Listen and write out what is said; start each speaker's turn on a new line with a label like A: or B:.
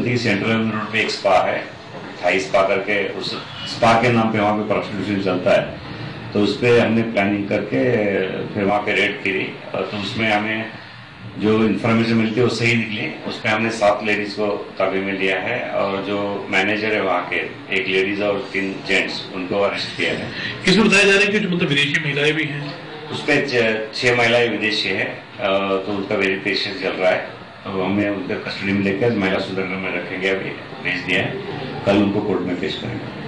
A: थी कि central road पे एक स्पा है, थाई स्पा करके, उस स्पा के नाम पे वहाँ पे प्रोस्टिट्यूशन चलता है। तो उस पर हमने प्लानिंग करके फिर वहाँ पे रेड करी, तो उसमें हमें जो इन्फॉर्मेशन मिलती है वो सही निकली। उसमें हमने 7 लेडीज को काबू में लिया है और जो मैनेजर है वहाँ के, एक लेडीज और 3 जेंट्स, उनको अरेस्ट किया है।
B: किसमें बताया जा रहा है कि मतलब विदेशी महिलाएं भी हैं?
A: उसमें 6 महिलाएं विदेशी है, तो उनका वेरिफिकेशन चल रहा है। तो हमें उनके कस्टडी में लेकर महिला सुधार में रखेंगे, अभी भेज दिया है, कल उनको कोर्ट में पेश करेंगे।